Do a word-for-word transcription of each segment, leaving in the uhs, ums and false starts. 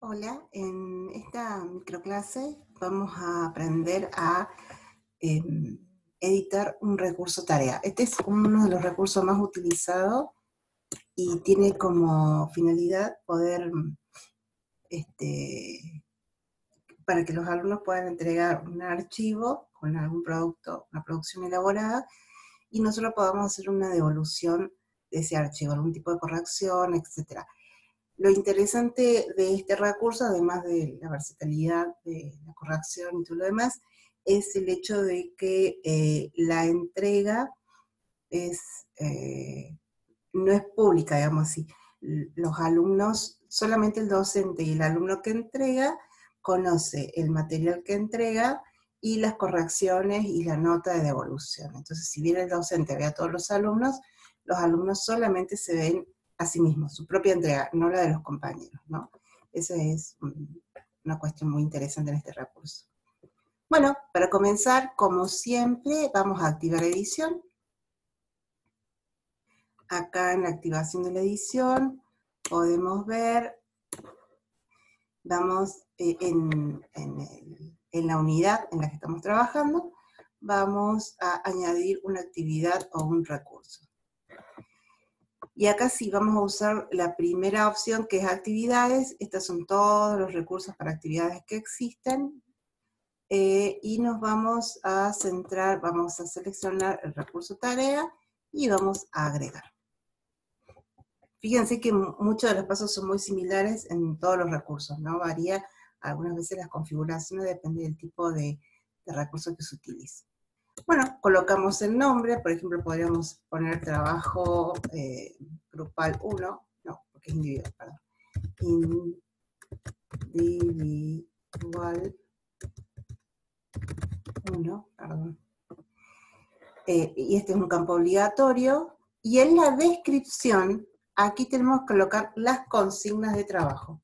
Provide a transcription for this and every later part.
Hola, en esta microclase vamos a aprender a eh, editar un recurso tarea. Este es uno de los recursos más utilizados y tiene como finalidad poder, este, para que los alumnos puedan entregar un archivo con algún producto, una producción elaborada, y nosotros podamos hacer una devolución de ese archivo, algún tipo de corrección, etcétera. Lo interesante de este recurso, además de la versatilidad de la corrección y todo lo demás, es el hecho de que eh, la entrega es, eh, no es pública, digamos así. Los alumnos, solamente el docente y el alumno que entrega, conoce el material que entrega y las correcciones y la nota de devolución. Entonces, si bien el docente ve a todos los alumnos, los alumnos solamente se ven a sí mismos, su propia entrega, no la de los compañeros, ¿no? Esa es una cuestión muy interesante en este recurso. Bueno, para comenzar, como siempre, vamos a activar edición. Acá en la activación de la edición podemos ver, vamos eh, en, en, el, en la unidad en la que estamos trabajando, vamos a añadir una actividad o un recurso. Y acá sí vamos a usar la primera opción, que es actividades. Estos son todos los recursos para actividades que existen. Eh, y nos vamos a centrar, vamos a seleccionar el recurso tarea y vamos a agregar. Fíjense que muchos de los pasos son muy similares en todos los recursos, ¿no? Varía algunas veces las configuraciones, depende del tipo de, de recurso que se utilice. Bueno, colocamos el nombre, por ejemplo, podríamos poner trabajo eh, grupal uno, no, porque es individual, perdón. Individual uno, perdón. Eh, y este es un campo obligatorio, y en la descripción, aquí tenemos que colocar las consignas de trabajo.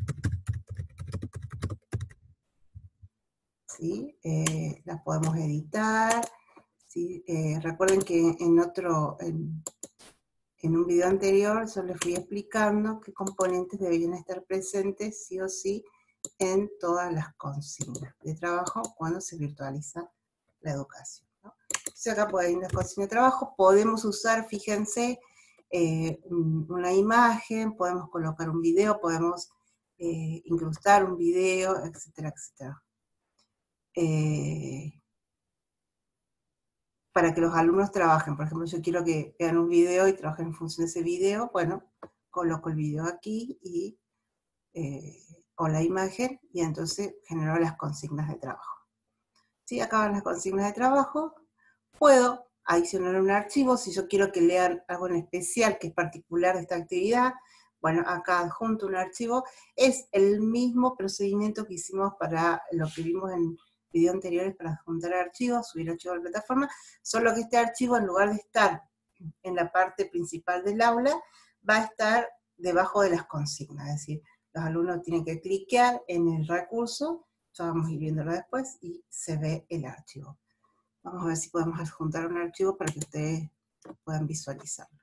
¿Sí? Eh, las podemos editar. ¿Sí? Eh, recuerden que en otro, en, en un video anterior yo les fui explicando qué componentes deberían estar presentes sí o sí en todas las consignas de trabajo cuando se virtualiza la educación, ¿no? Entonces acá pueden ir las consignas de trabajo, podemos usar, fíjense, eh, una imagen, podemos colocar un video, podemos eh, incrustar un video, etcétera, etcétera. Eh, para que los alumnos trabajen. Por ejemplo, yo quiero que vean un video y trabajen en función de ese video, bueno, coloco el video aquí y, eh, o la imagen, y entonces genero las consignas de trabajo. ¿Sí? Acá van las consignas de trabajo. Puedo adicionar un archivo si yo quiero que lean algo en especial que es particular de esta actividad. Bueno, acá adjunto un archivo. Es el mismo procedimiento que hicimos para lo que vimos en video anteriores para adjuntar archivos, subir archivos a la plataforma, solo que este archivo, en lugar de estar en la parte principal del aula, va a estar debajo de las consignas, es decir, los alumnos tienen que cliquear en el recurso, ya vamos a ir viéndolo después, y se ve el archivo. Vamos a ver si podemos adjuntar un archivo para que ustedes puedan visualizarlo.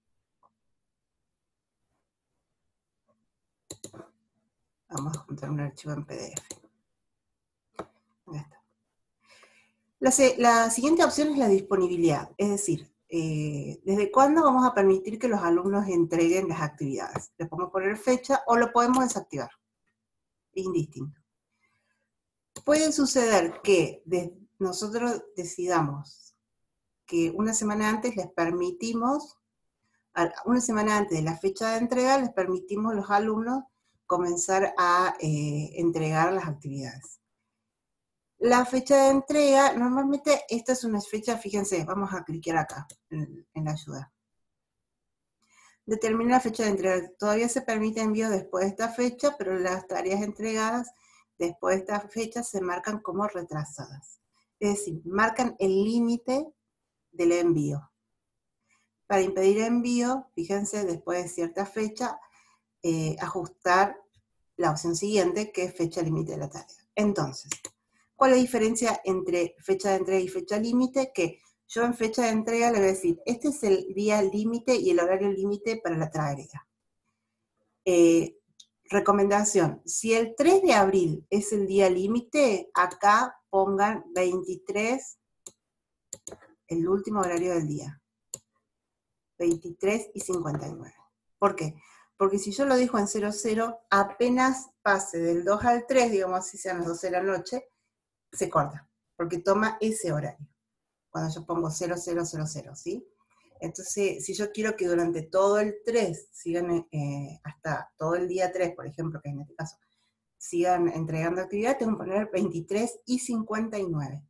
Vamos a adjuntar un archivo en P D F. Ahí está. La, la siguiente opción es la disponibilidad, es decir, eh, ¿desde cuándo vamos a permitir que los alumnos entreguen las actividades? Le podemos poner fecha o lo podemos desactivar, indistinto. Puede suceder que de, nosotros decidamos que una semana antes les permitimos, una semana antes de la fecha de entrega, les permitimos a los alumnos comenzar a eh, entregar las actividades. La fecha de entrega, normalmente esta es una fecha, fíjense, vamos a clicar acá, en, en la ayuda. Determina la fecha de entrega. Todavía se permite envío después de esta fecha, pero las tareas entregadas después de esta fecha se marcan como retrasadas. Es decir, marcan el límite del envío. Para impedir envío, fíjense, después de cierta fecha, eh, ajustar la opción siguiente, que es fecha límite de la tarea. Entonces, ¿cuál es la diferencia entre fecha de entrega y fecha límite? Que yo en fecha de entrega le voy a decir, este es el día límite y el horario límite para la tarea. Eh, recomendación, si el tres de abril es el día límite, acá pongan veintitrés, el último horario del día. veintitrés y cincuenta y nueve. ¿Por qué? Porque si yo lo dejo en cero cero, apenas pase del dos al tres, digamos así sean las doce de la noche, se corta, porque toma ese horario, cuando yo pongo cero cero cero cero, ¿sí? Entonces, si yo quiero que durante todo el tres, sigan eh, hasta todo el día tres, por ejemplo, que en este caso, sigan entregando actividad, tengo que poner veintitrés y cincuenta y nueve.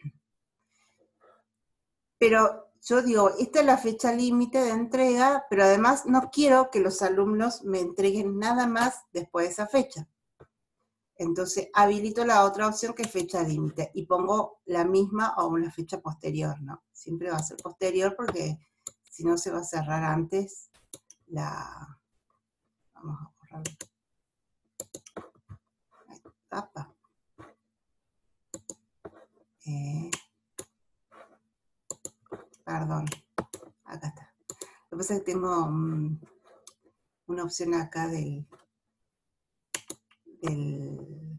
Pero yo digo, esta es la fecha límite de entrega, pero además no quiero que los alumnos me entreguen nada más después de esa fecha. Entonces habilito la otra opción que es fecha límite y pongo la misma o una fecha posterior, ¿no? Siempre va a ser posterior porque si no se va a cerrar antes la... Vamos a borrar la etapa. Eh, perdón, acá está. Lo que pasa es que tengo um, una opción acá del... del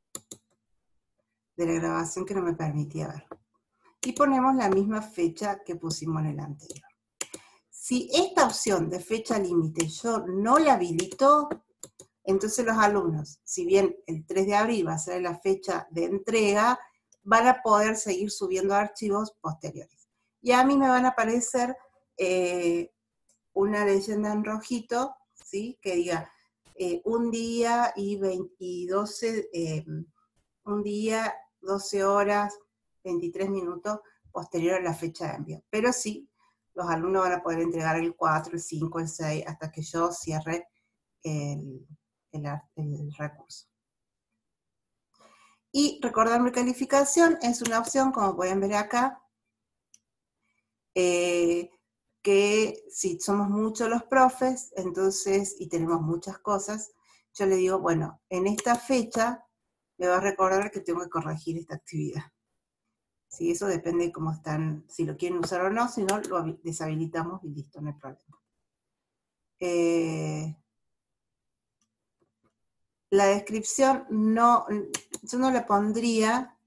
de la grabación que no me permitía ver. Y ponemos la misma fecha que pusimos en el anterior. Si esta opción de fecha límite yo no la habilito, entonces los alumnos, si bien el tres de abril va a ser la fecha de entrega, van a poder seguir subiendo archivos posteriores. Y a mí me van a aparecer eh, una leyenda en rojito, ¿sí? Que diga eh, un día y, veinte, y doce, eh, un día, doce horas, veintitrés minutos posterior a la fecha de envío. Pero sí, los alumnos van a poder entregar el cuatro, el cinco, el seis, hasta que yo cierre el, el, el recurso. Y recordar mi calificación es una opción, como pueden ver acá, eh, que si somos muchos los profes, entonces, y tenemos muchas cosas, yo le digo, bueno, en esta fecha me va a recordar que tengo que corregir esta actividad. Sí, eso depende de cómo están, si lo quieren usar o no, si no, lo deshabilitamos y listo, no hay problema. Eh, la descripción, no, yo no le pondría,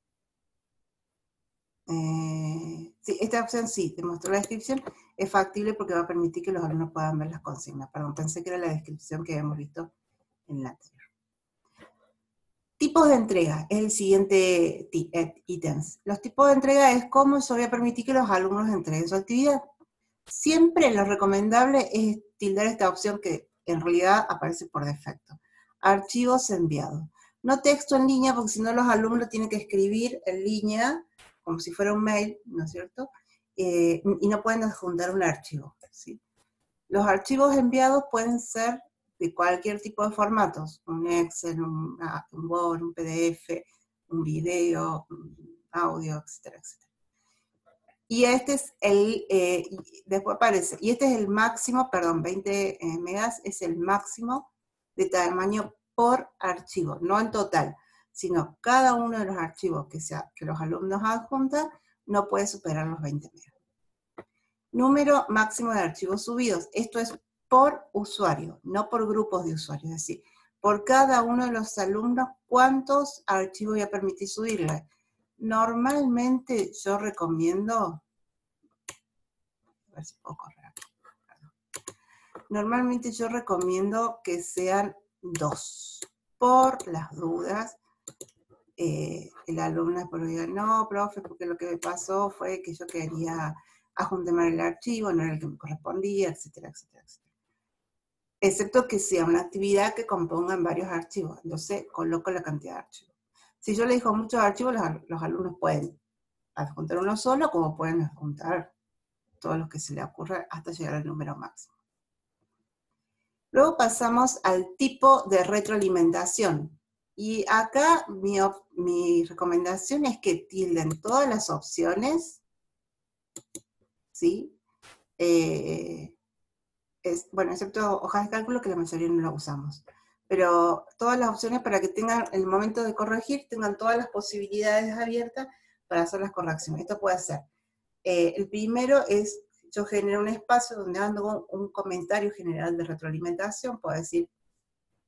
eh, sí, esta opción sí, te mostró la descripción, es factible porque va a permitir que los alumnos puedan ver las consignas. Perdón, pensé que era la descripción que habíamos visto en la anterior. Tipos de entrega, es el siguiente ítems. Los tipos de entrega es cómo yo voy a permitir que los alumnos entreguen su actividad. Siempre lo recomendable es tildar esta opción que en realidad aparece por defecto. Archivos enviados. No texto en línea, porque si no los alumnos tienen que escribir en línea, como si fuera un mail, ¿no es cierto? Eh, y no pueden adjuntar un archivo, ¿sí? Los archivos enviados pueden ser de cualquier tipo de formatos, un Excel, un, un Word, un P D F, un video, un audio, etcétera, etcétera. Y este es el, eh, después aparece, y este es el máximo, perdón, veinte eh, megas es el máximo de tamaño por archivo, no en total, sino cada uno de los archivos que, sea, que los alumnos adjuntan no puede superar los veinte megas. Número máximo de archivos subidos, esto es por usuario, no por grupos de usuarios, es decir, por cada uno de los alumnos, ¿cuántos archivos voy a permitir subirle? Normalmente yo recomiendo, a ver si puedo correr aquí, normalmente yo recomiendo que sean dos, por las dudas. Eh, el alumno por diga, no, profe, porque lo que me pasó fue que yo quería adjuntar el archivo, no era el que me correspondía, etcétera, etcétera, etcétera. Excepto que sea una actividad que compongan varios archivos, entonces coloco la cantidad de archivos. Si yo le dejo muchos archivos, los, los alumnos pueden adjuntar uno solo, como pueden adjuntar todos los que se les ocurra hasta llegar al número máximo. Luego pasamos al tipo de retroalimentación. Y acá mi, mi recomendación es que tilden todas las opciones, ¿sí? Eh, es, bueno, excepto hojas de cálculo que la mayoría no la usamos. Pero todas las opciones para que tengan, en el momento de corregir, tengan todas las posibilidades abiertas para hacer las correcciones. Esto puede ser. Eh, el primero es, yo genero un espacio donde ando un comentario general de retroalimentación, puedo decir,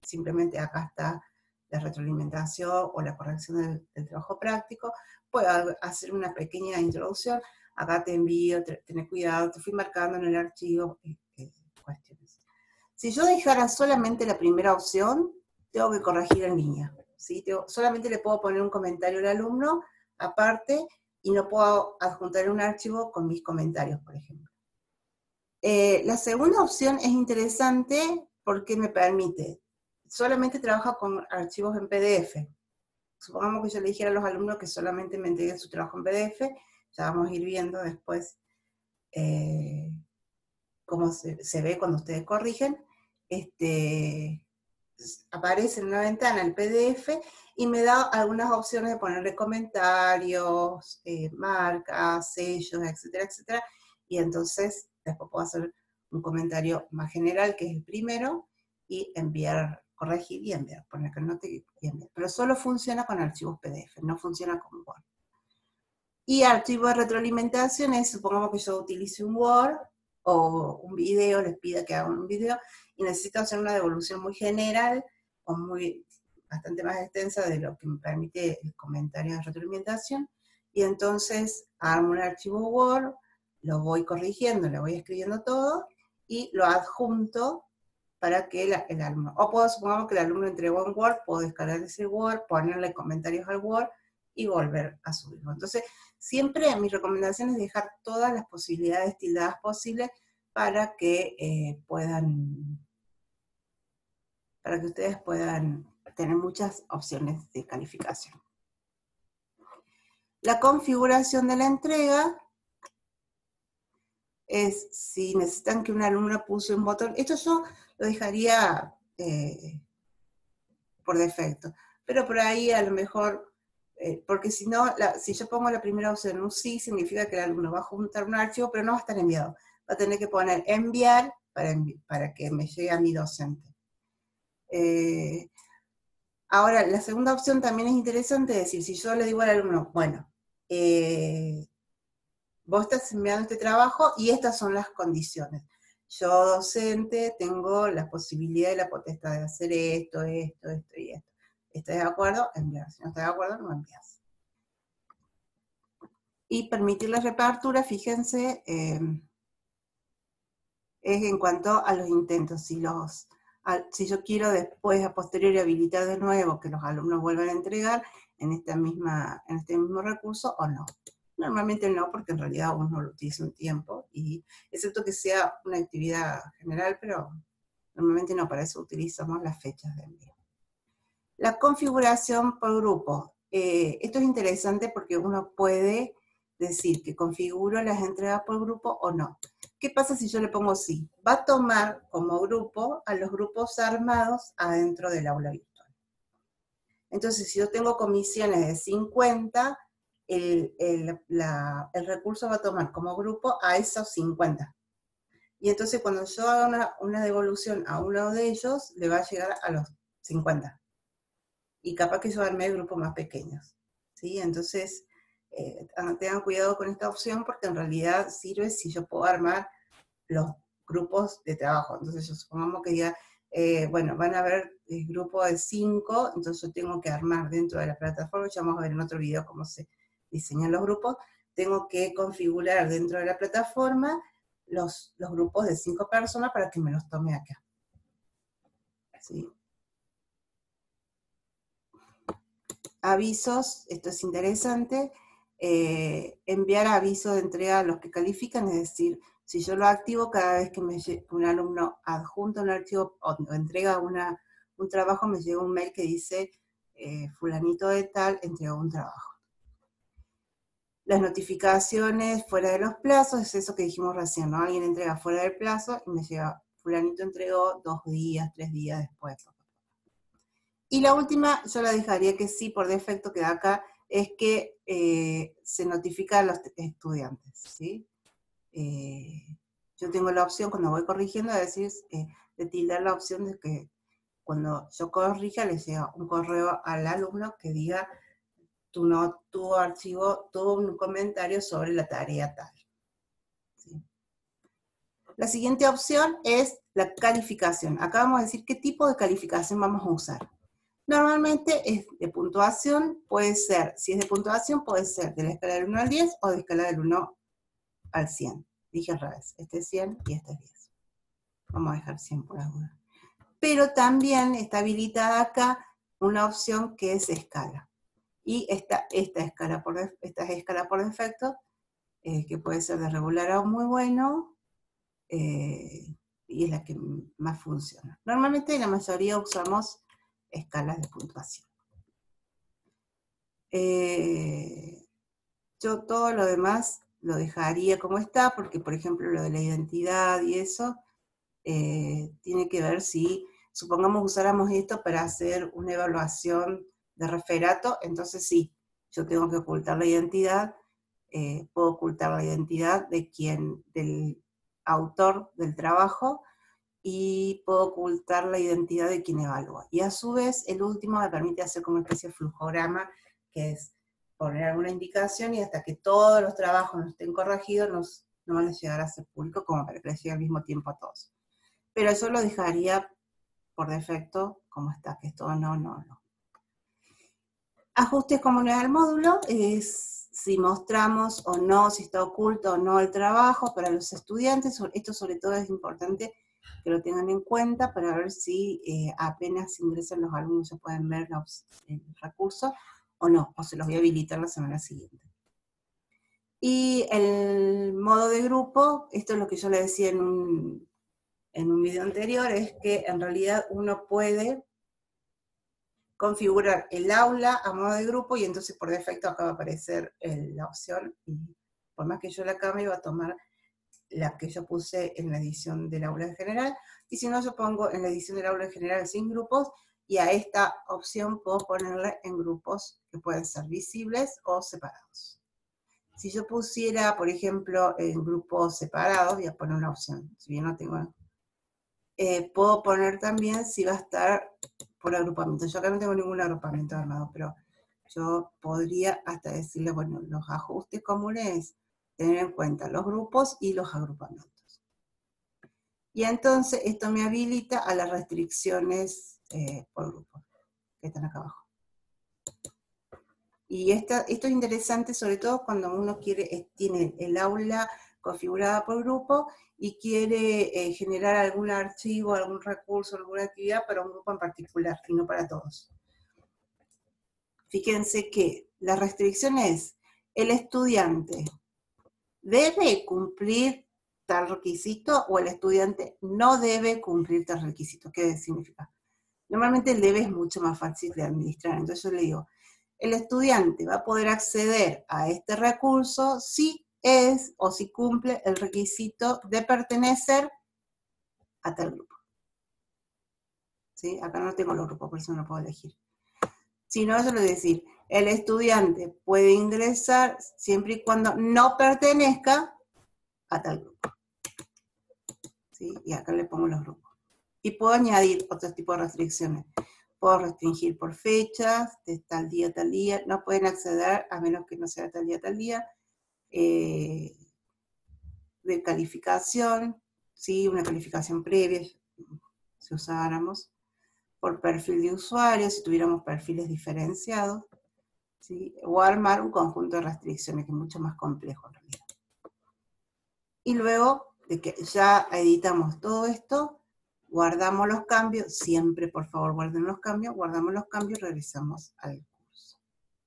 simplemente acá está la retroalimentación o la corrección del, del trabajo práctico, puedo hacer una pequeña introducción, acá te envío, ten cuidado, te fui marcando en el archivo, eh, eh, cuestiones. Si yo dejara solamente la primera opción, tengo que corregir en línea, ¿sí? Tengo, solamente le puedo poner un comentario al alumno, aparte, y no puedo adjuntar un archivo con mis comentarios, por ejemplo. Eh, la segunda opción es interesante porque me permite, solamente trabaja con archivos en P D F. Supongamos que yo le dijera a los alumnos que solamente me entreguen su trabajo en P D F, ya vamos a ir viendo después eh, cómo se, se ve cuando ustedes corrigen. Este, aparece en una ventana el P D F y me da algunas opciones de ponerle comentarios, eh, marcas, sellos, etcétera, etcétera, y entonces después puedo hacer un comentario más general, que es el primero, y enviar, corregir y enviar, poner que note y enviar. Pero solo funciona con archivos P D F, no funciona con Word. Y archivo de retroalimentación es, supongamos que yo utilice un Word o un video, les pida que hagan un video, y necesito hacer una devolución muy general, o muy, bastante más extensa de lo que me permite el comentario de retroalimentación, y entonces armo un archivo Word, lo voy corrigiendo, le voy escribiendo todo, y lo adjunto para que el, el alumno, o puedo, supongamos que el alumno entregó un Word, puedo descargar ese Word, ponerle comentarios al Word, y volver a subirlo. Entonces, siempre mi recomendación es dejar todas las posibilidades tildadas posibles para que eh, puedan, para que ustedes puedan tener muchas opciones de calificación. La configuración de la entrega es si necesitan que un alumno puse un botón. Esto yo lo dejaría eh, por defecto, pero por ahí a lo mejor, eh, porque si no, la, si yo pongo la primera opción un sí, significa que el alumno va a juntar un archivo, pero no va a estar enviado. Va a tener que poner enviar para, envi para que me llegue a mi docente. Eh, ahora, la segunda opción también es interesante, es decir, si yo le digo al alumno, bueno, eh, vos estás enviando este trabajo y estas son las condiciones. Yo, docente, tengo la posibilidad y la potestad de hacer esto, esto, esto y esto. ¿Estás de acuerdo? Enviar. Si no estás de acuerdo, no envías. Y permitir la reapertura, fíjense, eh, es en cuanto a los intentos. Si, los, a, si yo quiero después, a posteriori, habilitar de nuevo que los alumnos vuelvan a entregar en, esta misma, en este mismo recurso o no. Normalmente no, porque en realidad uno lo utiliza un tiempo, y excepto que sea una actividad general, pero normalmente no, para eso utilizamos las fechas de envío. La configuración por grupo. Eh, esto es interesante porque uno puede decir que configuro las entregas por grupo o no. ¿Qué pasa si yo le pongo sí? Va a tomar como grupo a los grupos armados adentro del aula virtual. Entonces, si yo tengo comisiones de cincuenta, el, el, la, el recurso va a tomar como grupo a esos cincuenta. Y entonces cuando yo haga una, una devolución a uno de ellos, le va a llegar a los cincuenta. Y capaz que yo armé grupos más pequeños, ¿sí? Entonces, eh, tengan cuidado con esta opción, porque en realidad sirve si yo puedo armar los grupos de trabajo. Entonces, yo supongamos que diga, eh, bueno, van a haber el grupo de cinco, entonces yo tengo que armar dentro de la plataforma, ya vamos a ver en otro video cómo se diseñan los grupos, tengo que configurar dentro de la plataforma los, los grupos de cinco personas para que me los tome acá. ¿Sí? Avisos, esto es interesante, eh, enviar aviso de entrega a los que califican, es decir, si yo lo activo cada vez que me, un alumno adjunta un archivo o entrega una, un trabajo, me llega un mail que dice eh, fulanito de tal entregó un trabajo. Las notificaciones fuera de los plazos, es eso que dijimos recién, ¿no? Alguien entrega fuera del plazo y me llega, fulanito entregó dos días, tres días después. Y la última, yo la dejaría que sí, por defecto, que da acá, es que eh, se notifica a los estudiantes, ¿sí? Eh, yo tengo la opción, cuando voy corrigiendo, de decir, eh, de tildar la opción de que cuando yo corrija, le llega un correo al alumno que diga, tu, no, tu archivo tuvo un comentario sobre la tarea tal. ¿Sí? La siguiente opción es la calificación. Acá vamos a decir qué tipo de calificación vamos a usar. Normalmente es de puntuación, puede ser, si es de puntuación, puede ser de la escala del uno al diez o de la escala del uno al cien. Dije al revés, este es cien y este es diez. Vamos a dejar cien por la duda. Pero también está habilitada acá una opción que es escala. Y esta, esta, escala, por, esta es escala por defecto, eh, que puede ser de regular a muy bueno, eh, y es la que más funciona. Normalmente la mayoría usamos escalas de puntuación. Eh, yo todo lo demás lo dejaría como está, porque por ejemplo lo de la identidad y eso, eh, tiene que ver si, supongamos usáramos esto para hacer una evaluación de referato, entonces sí, yo tengo que ocultar la identidad, eh, puedo ocultar la identidad de quien, del autor del trabajo, y puedo ocultar la identidad de quien evalúa. Y a su vez, el último me permite hacer como una especie de flujograma, que es poner alguna indicación y hasta que todos los trabajos no estén corregidos, nos, no van a llegar a ser públicos como para que les llegue al mismo tiempo a todos. Pero eso lo dejaría por defecto como está, que es todo no, no, no. Ajustes comunes al módulo es si mostramos o no, si está oculto o no el trabajo para los estudiantes. Esto sobre todo es importante que lo tengan en cuenta para ver si eh, apenas ingresan los alumnos se pueden ver los, el recurso o no, o se los voy a habilitar la semana siguiente. Y el modo de grupo, esto es lo que yo le decía en un, en un video anterior, es que en realidad uno puede configurar el aula a modo de grupo y entonces por defecto acá va a aparecer eh, la opción, y por más que yo la cambie va a tomar la que yo puse en la edición del aula en general, y si no yo pongo en la edición del aula en general sin grupos, y a esta opción puedo ponerle en grupos que pueden ser visibles o separados. Si yo pusiera, por ejemplo, en grupos separados, voy a poner una opción, si bien no tengo... Eh, puedo poner también si va a estar por agrupamiento. Yo acá no tengo ningún agrupamiento armado, pero yo podría hasta decirle, bueno, los ajustes comunes, tener en cuenta los grupos y los agrupamientos. Y entonces esto me habilita a las restricciones eh, por grupo, que están acá abajo. Y esta, esto es interesante sobre todo cuando uno quiere, tiene el aula configurada por grupo y quiere eh, generar algún archivo, algún recurso, alguna actividad para un grupo en particular, y no para todos. Fíjense que la restricción es, el estudiante debe cumplir tal requisito o el estudiante no debe cumplir tal requisito. ¿Qué significa? Normalmente el debe es mucho más fácil de administrar, entonces yo le digo, el estudiante va a poder acceder a este recurso si es o si cumple el requisito de pertenecer a tal grupo. ¿Sí? Acá no tengo los grupos, por eso no puedo elegir. Si no, yo le voy a decir, el estudiante puede ingresar siempre y cuando no pertenezca a tal grupo. ¿Sí? Y acá le pongo los grupos. Y puedo añadir otro tipo de restricciones. Puedo restringir por fechas, de tal día a tal día, no pueden acceder a menos que no sea tal día a tal día. Eh, de calificación, ¿sí? Una calificación previa, si usáramos, por perfil de usuario, si tuviéramos perfiles diferenciados, ¿sí? O armar un conjunto de restricciones que es mucho más complejo en realidad. Y luego de que ya editamos todo esto, guardamos los cambios, siempre por favor guarden los cambios, guardamos los cambios y regresamos al curso.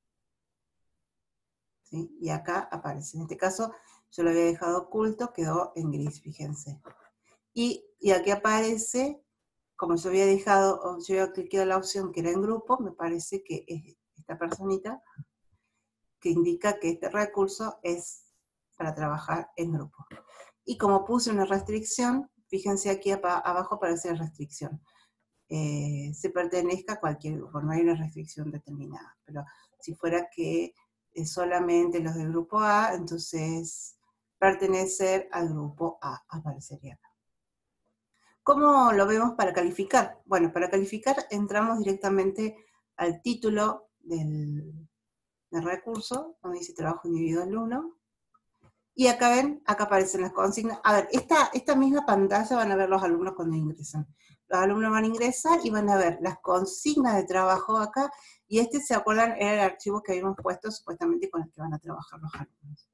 ¿Sí? Y acá aparece, en este caso yo lo había dejado oculto, quedó en gris, fíjense. Y, y aquí aparece, como yo había dejado, yo había cliqueado la opción que era en grupo, me parece que es esta personita que indica que este recurso es para trabajar en grupo. Y como puse una restricción, fíjense aquí abajo aparece la restricción. Eh, se pertenezca a cualquier grupo, no hay una restricción determinada. Pero si fuera que es solamente los del grupo A, entonces pertenecer al grupo A aparecería acá. ¿Cómo lo vemos para calificar? Bueno, para calificar entramos directamente al título del, del recurso, donde dice trabajo individual uno, Y acá ven, acá aparecen las consignas. A ver, esta, esta misma pantalla van a ver los alumnos cuando ingresan. Los alumnos van a ingresar y van a ver las consignas de trabajo acá, y este, ¿se acuerdan? Era el archivo que habíamos puesto supuestamente con el que van a trabajar los alumnos.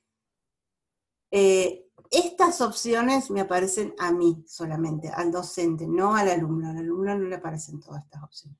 Eh, estas opciones me aparecen a mí solamente, al docente, no al alumno. Al alumno no le aparecen todas estas opciones.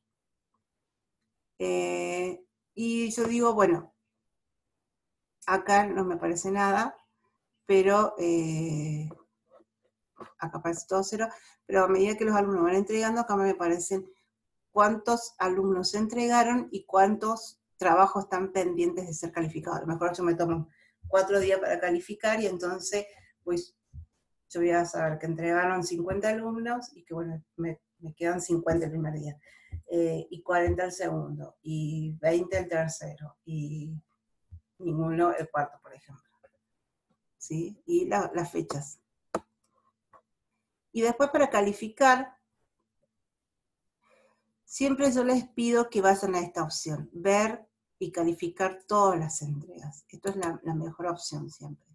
Eh, y yo digo, bueno, acá no me aparece nada, pero eh, acá aparece todo cero, pero a medida que los alumnos van entregando, acá me aparecen cuántos alumnos se entregaron y cuántos trabajos están pendientes de ser calificados. A lo mejor yo me tomo cuatro días para calificar y entonces, pues, yo voy a saber que entregaron cincuenta alumnos y que, bueno, me, me quedan cincuenta el primer día, eh, y cuarenta el segundo, y veinte el tercero, y ninguno el cuarto, por ejemplo. ¿Sí? Y la, las fechas. Y después, para calificar, siempre yo les pido que vayan a esta opción, ver y calificar todas las entregas. Esto es la, la mejor opción siempre.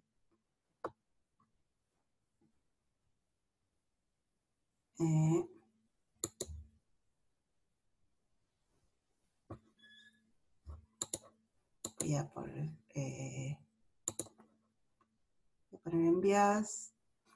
Eh, voy a poner, eh, voy a poner enviadas.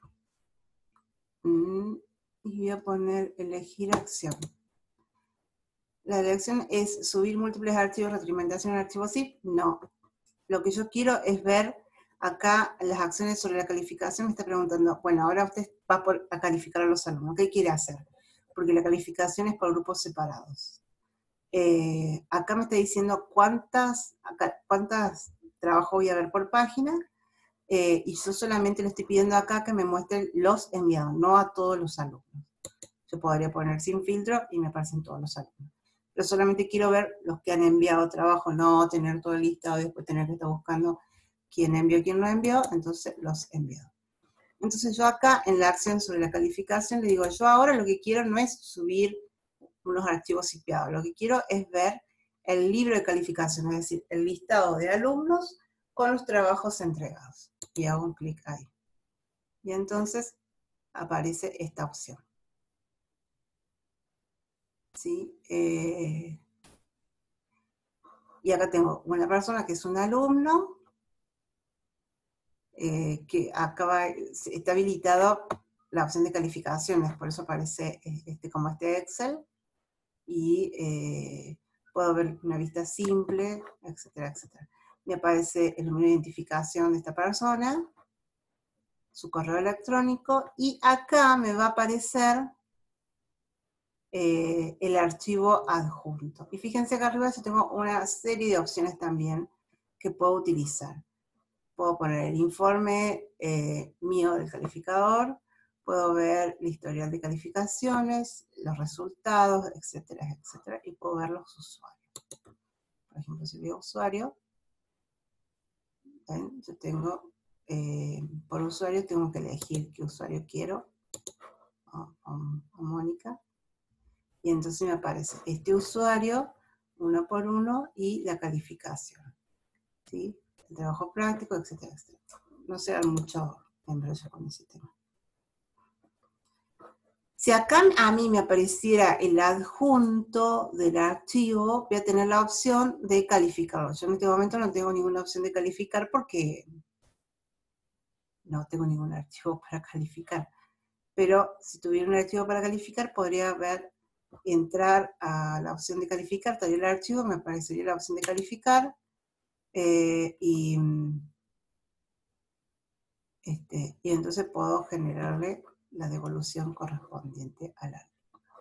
Mm, y voy a poner elegir acción. La elección es subir múltiples archivos, retroalimentación en archivos zip. No. Lo que yo quiero es ver acá las acciones sobre la calificación. Me está preguntando, bueno, ahora usted va a calificar a los alumnos. ¿Qué quiere hacer? Porque la calificación es por grupos separados. Eh, acá me está diciendo cuántas, acá, cuántas trabajos voy a ver por página, eh, y yo solamente le estoy pidiendo acá que me muestren los enviados, no a todos los alumnos. Yo podría poner sin filtro y me aparecen todos los alumnos. Pero solamente quiero ver los que han enviado trabajo, no tener todo listado y después tener que estar buscando quién envió, quién no envió, entonces los envío. Entonces yo acá en la acción sobre la calificación le digo, yo ahora lo que quiero no es subir unos archivos zipeados, lo que quiero es ver el libro de calificación, es decir, el listado de alumnos con los trabajos entregados. Y hago un clic ahí. Y entonces aparece esta opción. ¿Sí? Eh, y acá tengo una persona que es un alumno, eh, que acaba, está habilitado la opción de calificaciones, por eso aparece este, como este Excel, y eh, puedo ver una vista simple, etcétera, etcétera. Me aparece el número de identificación de esta persona, su correo electrónico, y acá me va a aparecer eh, el archivo adjunto. Y fíjense acá arriba yo tengo una serie de opciones también que puedo utilizar. Puedo poner el informe eh, mío del calificador, puedo ver el historial de calificaciones, los resultados, etcétera, etcétera, y puedo ver los usuarios. Por ejemplo, si veo usuario, ¿ven? Yo tengo, eh, por usuario tengo que elegir qué usuario quiero, o, o, o Mónica, y entonces me aparece este usuario, uno por uno, y la calificación, ¿sí? El trabajo práctico, etcétera, etcétera. No se dan mucho embrollo con ese tema. Si acá a mí me apareciera el adjunto del archivo, voy a tener la opción de calificarlo. Yo en este momento no tengo ninguna opción de calificar porque no tengo ningún archivo para calificar. Pero si tuviera un archivo para calificar, podría ver, entrar a la opción de calificar, estaría el archivo, me aparecería la opción de calificar, eh, y, este, y entonces puedo generarle la devolución correspondiente al alumno.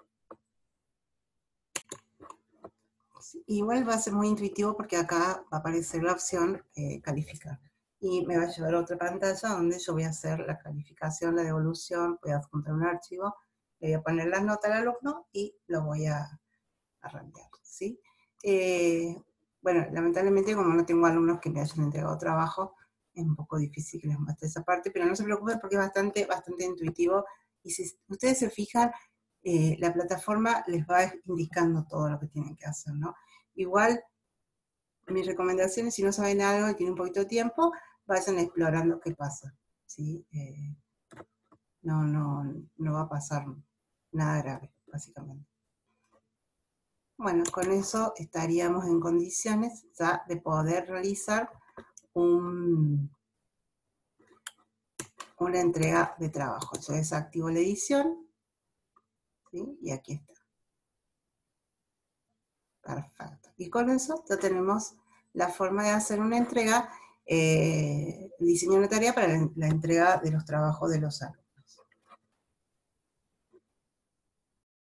Igual va a ser muy intuitivo porque acá va a aparecer la opción eh, calificar. Y me va a llevar a otra pantalla donde yo voy a hacer la calificación, la devolución, voy a adjuntar un archivo, le voy a poner las notas al alumno y lo voy a, a reenviar, ¿sí? Eh, bueno, lamentablemente como no tengo alumnos que me hayan entregado trabajo, es un poco difícil que les muestre esa parte, pero no se preocupen porque es bastante, bastante intuitivo. Y si ustedes se fijan, eh, la plataforma les va indicando todo lo que tienen que hacer, ¿no? Igual, mis recomendaciones, si no saben algo y tienen un poquito de tiempo, vayan explorando qué pasa, ¿sí? Eh, no, no, no va a pasar nada grave, básicamente. Bueno, con eso estaríamos en condiciones ya de poder realizar un, una entrega de trabajo. Yo desactivo la edición, ¿sí? Y aquí está. Perfecto. Y con eso ya tenemos la forma de hacer una entrega, eh, diseño una tarea para la, la entrega de los trabajos de los alumnos.